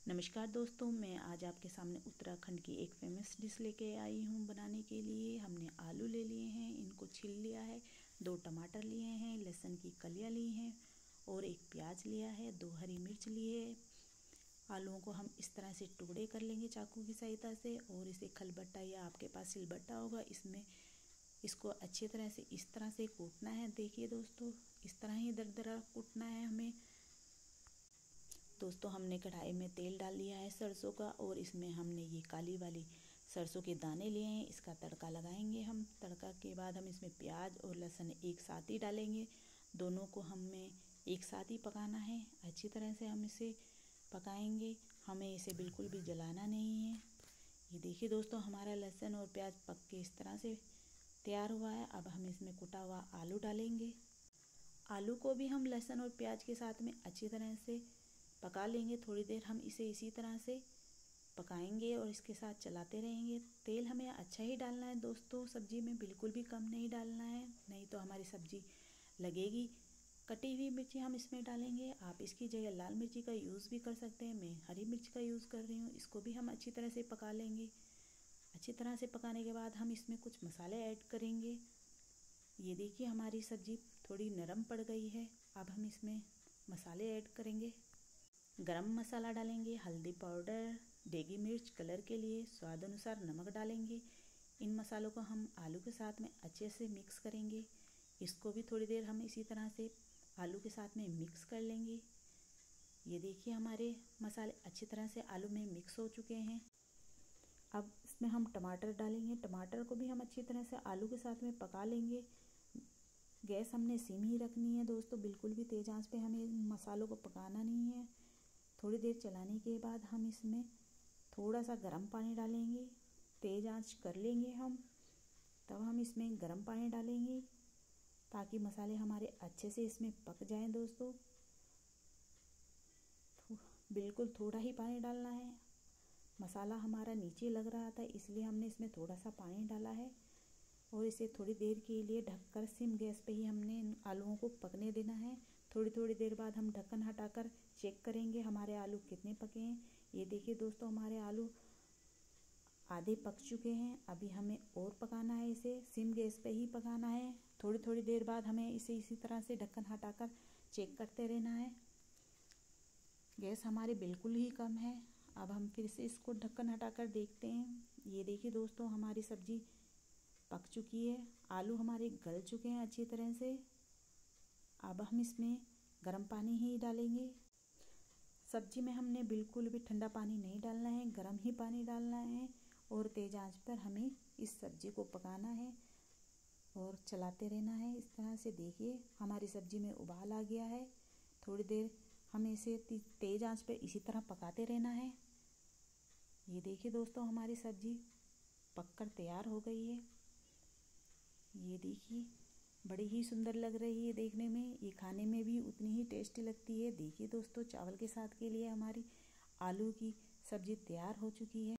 नमस्कार दोस्तों, मैं आज आपके सामने उत्तराखंड की एक फेमस डिश लेके आई हूँ बनाने के लिए। हमने आलू ले लिए हैं, इनको छील लिया है, 2 टमाटर लिए हैं, लहसुन की कलियाँ ली हैं और 1 प्याज लिया है, 2 हरी मिर्च लिए है। आलूओं को हम इस तरह से टुकड़े कर लेंगे चाकू की सहायता से और इसे खलबट्टा या आपके पास सिलबट्टा होगा, इसमें इसको अच्छी तरह से इस तरह से कूटना है। देखिए दोस्तों, इस तरह ही दरदरा कूटना है हमें। दोस्तों, हमने कढ़ाई में तेल डाल लिया है सरसों का और इसमें हमने ये काली वाली सरसों के दाने लिए हैं। इसका तड़का लगाएंगे हम। तड़का के बाद हम इसमें प्याज और लहसुन एक साथ ही डालेंगे। दोनों को हमें एक साथ ही पकाना है। अच्छी तरह से हम इसे पकाएंगे, हमें इसे बिल्कुल भी जलाना नहीं है। ये देखिए दोस्तों, हमारा लहसुन और प्याज पक के इस तरह से तैयार हुआ है। अब हम इसमें कुटा हुआ आलू डालेंगे। आलू को भी हम लहसुन और प्याज के साथ में अच्छी तरह से पका लेंगे। थोड़ी देर हम इसे इसी तरह से पकाएंगे और इसके साथ चलाते रहेंगे। तेल हमें अच्छा ही डालना है दोस्तों, सब्जी में बिल्कुल भी कम नहीं डालना है, नहीं तो हमारी सब्जी लगेगी। कटी हुई मिर्ची हम इसमें डालेंगे। आप इसकी जगह लाल मिर्ची का यूज़ भी कर सकते हैं, मैं हरी मिर्च का यूज़ कर रही हूँ। इसको भी हम अच्छी तरह से पका लेंगे। अच्छी तरह से पकाने के बाद हम इसमें कुछ मसाले ऐड करेंगे। ये देखिए, हमारी सब्जी थोड़ी नरम पड़ गई है। अब हम इसमें मसाले ऐड करेंगे। गरम मसाला डालेंगे, हल्दी पाउडर, देगी मिर्च कलर के लिए, स्वाद अनुसार नमक डालेंगे। इन मसालों को हम आलू के साथ में अच्छे से मिक्स करेंगे। इसको भी थोड़ी देर हम इसी तरह से आलू के साथ में मिक्स कर लेंगे। ये देखिए, हमारे मसाले अच्छी तरह से आलू में मिक्स हो चुके हैं। अब इसमें हम टमाटर डालेंगे। टमाटर को भी हम अच्छी तरह से आलू के साथ में पका लेंगे। गैस हमने सिम ही रखनी है दोस्तों, बिल्कुल भी तेज़ आंच पे हमें मसालों को पकाना नहीं है। थोड़ी देर चलाने के बाद हम इसमें थोड़ा सा गर्म पानी डालेंगे। तेज़ आंच कर लेंगे हम, तब हम इसमें गर्म पानी डालेंगे ताकि मसाले हमारे अच्छे से इसमें पक जाएं दोस्तों। बिल्कुल थोड़ा ही पानी डालना है। मसाला हमारा नीचे लग रहा था, इसलिए हमने इसमें थोड़ा सा पानी डाला है और इसे थोड़ी देर के लिए ढककर सिम गैस पे ही हमने इन आलूओं को पकने देना है। थोड़ी थोड़ी देर बाद हम ढक्कन हटाकर चेक करेंगे हमारे आलू कितने पके हैं। ये देखिए दोस्तों, हमारे आलू आधे पक चुके हैं। अभी हमें और पकाना है, इसे सिम गैस पे ही पकाना है। थोड़ी थोड़ी देर बाद हमें इसे इसी तरह से ढक्कन हटाकर चेक करते रहना है। गैस हमारी बिल्कुल ही कम है। अब हम फिर से इसको ढक्कन हटाकर देखते हैं। ये देखिए दोस्तों, हमारी सब्जी पक चुकी है। आलू हमारे गल चुके हैं अच्छी तरह से। अब हम इसमें गर्म पानी ही डालेंगे। सब्जी में हमने बिल्कुल भी ठंडा पानी नहीं डालना है, गर्म ही पानी डालना है और तेज़ आंच पर हमें इस सब्जी को पकाना है और चलाते रहना है। इस तरह से देखिए, हमारी सब्जी में उबाल आ गया है। थोड़ी देर हमें इसे तेज़ आंच पर इसी तरह पकाते रहना है। ये देखिए दोस्तों, हमारी सब्जी पककर तैयार हो गई है। ये देखिए, बड़ी ही सुंदर लग रही है देखने में। ये खाने में भी उतनी ही टेस्टी लगती है। देखिए दोस्तों, चावल के साथ के लिए हमारी आलू की सब्ज़ी तैयार हो चुकी है।